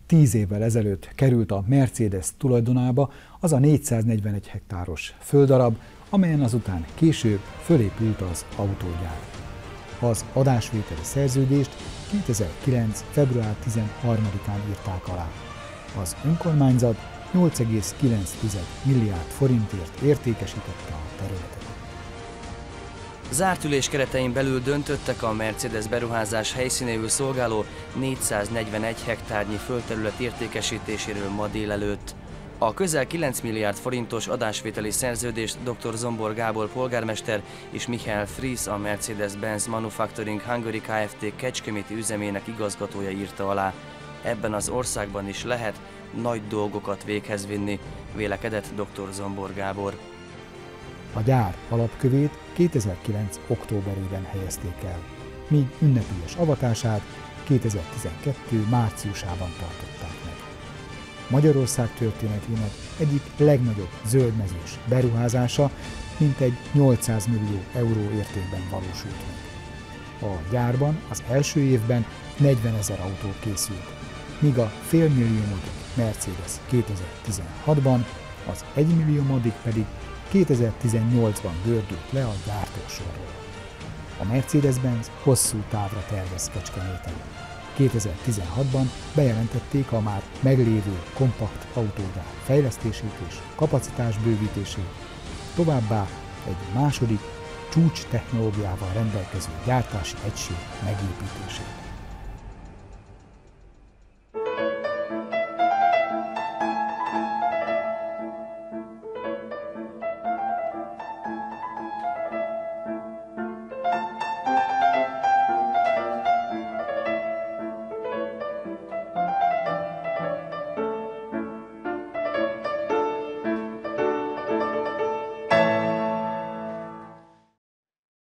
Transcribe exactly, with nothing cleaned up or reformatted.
Tíz évvel ezelőtt került a Mercedes tulajdonába az a négyszáznegyvenegy hektáros földdarab, amelyen azután később fölépült az autógyár. Az adásvételi szerződést kétezer-kilenc. február tizenharmadikán írták alá. Az önkormányzat nyolc egész kilenc milliárd forintért értékesítette a területet. Zárt ülés keretein belül döntöttek a Mercedes beruházás helyszínéül szolgáló négyszáznegyvenegy hektárnyi földterület értékesítéséről ma délelőtt. A közel kilenc milliárd forintos adásvételi szerződést dr. Zombor Gábor polgármester és Michael Fries, a Mercedes-Benz Manufacturing Hungary Kft. Kecskeméti üzemének igazgatója írta alá. Ebben az országban is lehet nagy dolgokat véghez vinni, vélekedett dr. Zombor Gábor. A gyár alapkövét kétezer-kilenc. októberében helyezték el, míg ünnepélyes avatását kétezer-tizenkettő. márciusában tartották meg. Magyarország történetének egyik legnagyobb zöldmezős beruházása mintegy nyolcszáz millió euró értékben valósult meg. A gyárban az első évben negyvenezer autó készült, míg a félmilliómodik Mercedes kétezer-tizenhatban, az egymilliómodik pedig kétezer-tizennyolcban gördült le a gyártósorról. A Mercedes-Benz hosszú távra tervez Kecskeméten. kétezer-tizenhatban bejelentették a már meglévő kompakt autógyár fejlesztését és kapacitás bővítését, továbbá egy második csúcs technológiával rendelkező gyártási egység megépítését.